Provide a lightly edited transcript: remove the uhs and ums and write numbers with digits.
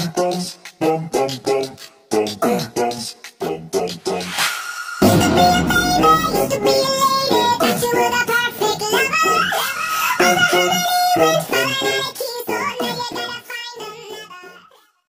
Used to be a lady, but you were the perfect lover.